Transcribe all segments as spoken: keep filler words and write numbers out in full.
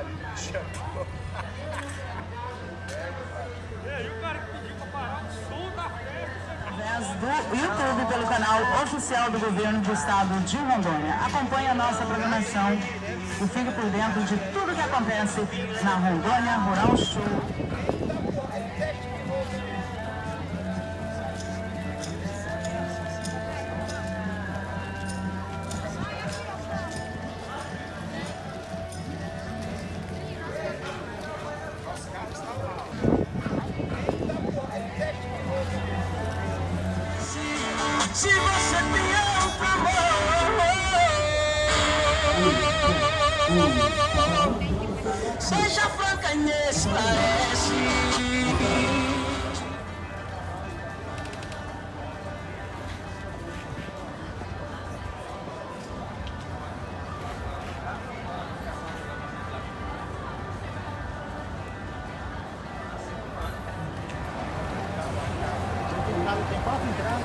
Do YouTube pelo canal oficial do Governo do Estado de Rondônia. Acompanhe a nossa programação e fique por dentro de tudo que acontece na Rondônia Rural Show. Se você tem outro amor, seja franca e me esclarece. Tem quatro entradas.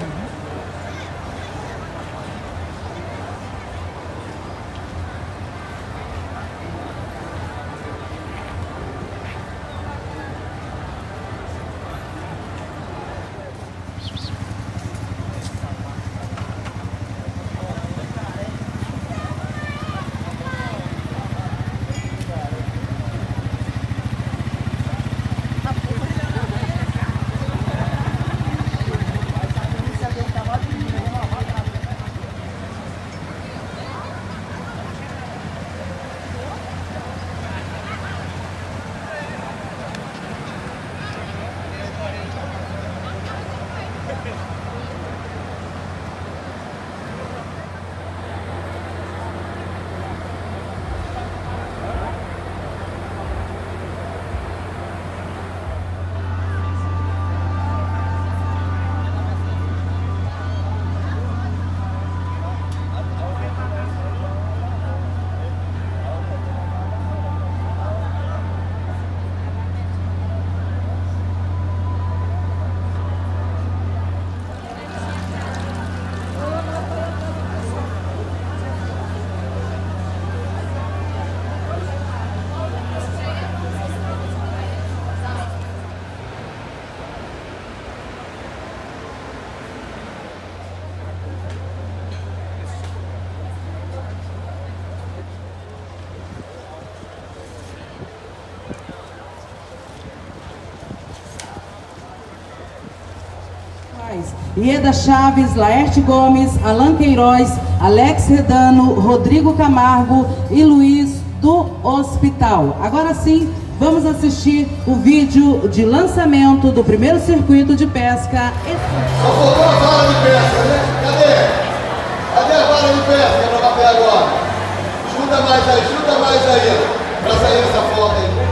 Ieda Chaves, Laerte Gomes, Alan Queiroz, Alex Redano, Rodrigo Camargo e Luiz do Hospital. Agora sim, vamos assistir o vídeo de lançamento do primeiro circuito de pesca. Só faltou a vara de pesca, né? Cadê? Cadê a vara de pesca para bater agora? Chuta mais aí, chuta mais aí, para sair essa foto aí.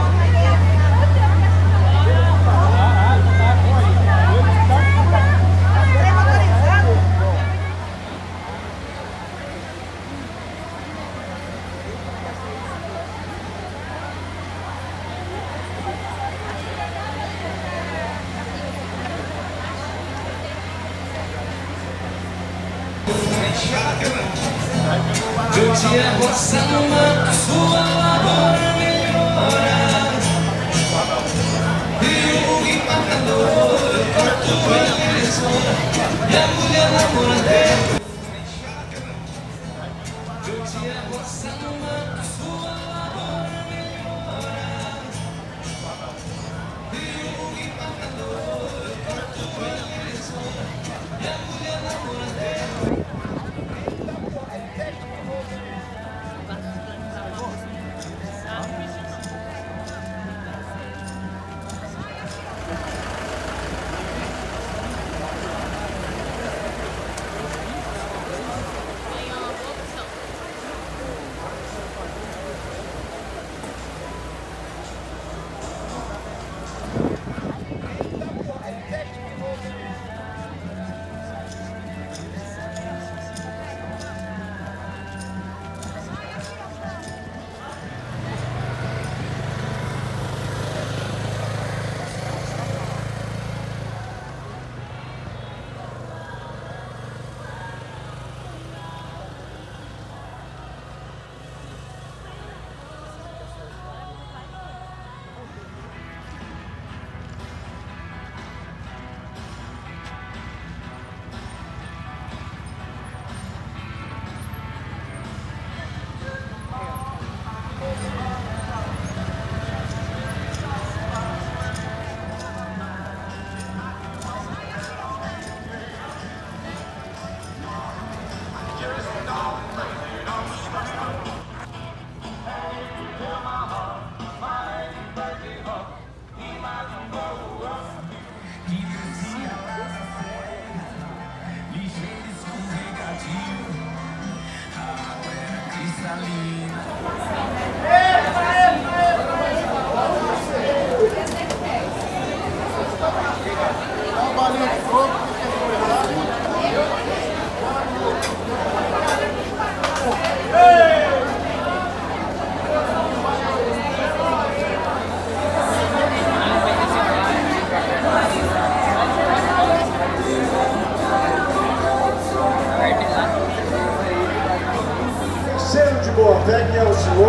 Eu te amo, Salma, sua lavoura melhora. E o empacador, eu corto a tesoura. E a mulher namoradeira. Eu te amo, Salma, sua lavoura melhora. E o empacador, eu corto a tesoura. E a mulher namoradeira.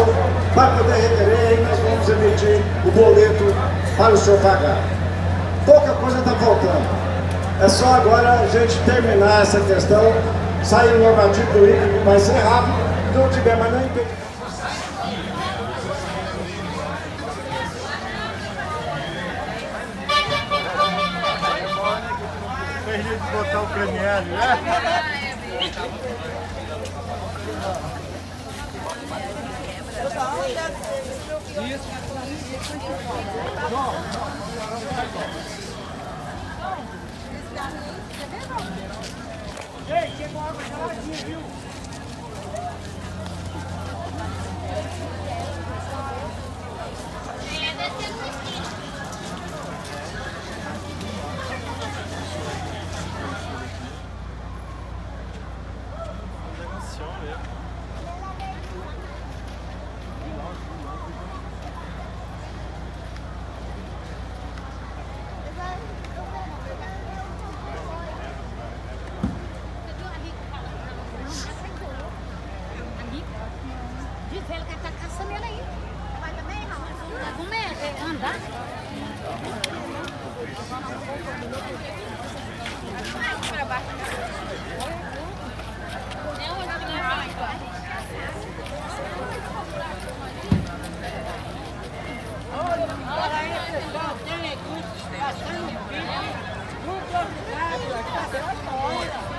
valor para poder requerer e nós vamos emitir o boleto para o senhor pagar. Pouca coisa está faltando. É só agora a gente terminar essa questão, sair o normativo do I N P, vai ser rápido, não tiver mais nem impedimento. Botar o Premiere, né? Ei, chegou água geladinha, viu? Ele que tá caçando ele aí. Vai também, não? Vai comer? É andar? Vai pra baixo. É onde que não vai? Olha aí, pessoal. Tem recursos bastante vídeo. Muito obrigado. Até a hora.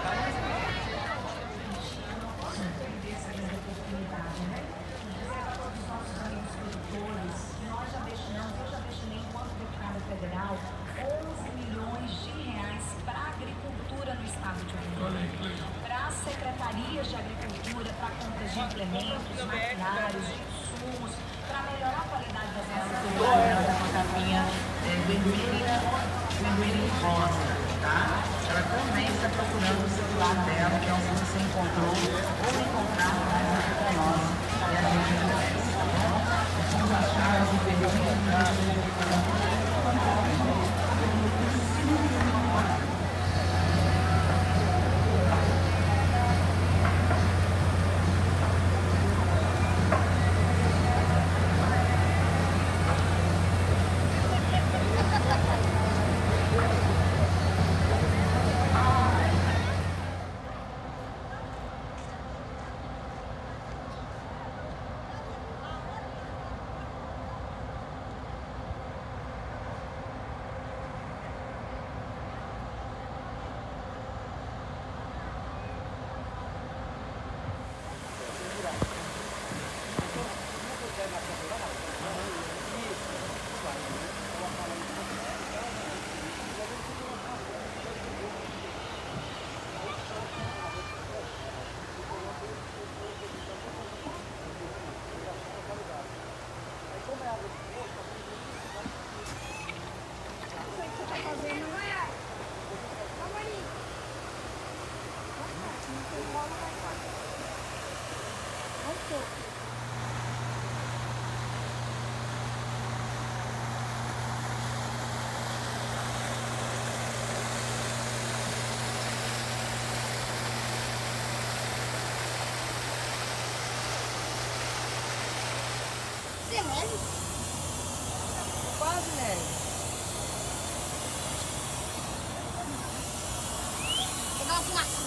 onze milhões de reais para a agricultura no estado de Rondônia, para as secretarias de agricultura, para compras de implementos, maquinários, de insumos, para melhorar a qualidade das nossas culturas. Da Contapinha vermelha, vermelha e rosa, tá? Ela também está procurando o celular dela, que é o que você encontrou, ou encontrar mais para nós. E a gente agradece, tá bom? Vamos achar as vermelhas. Quase neve. Pegar uma fumaça.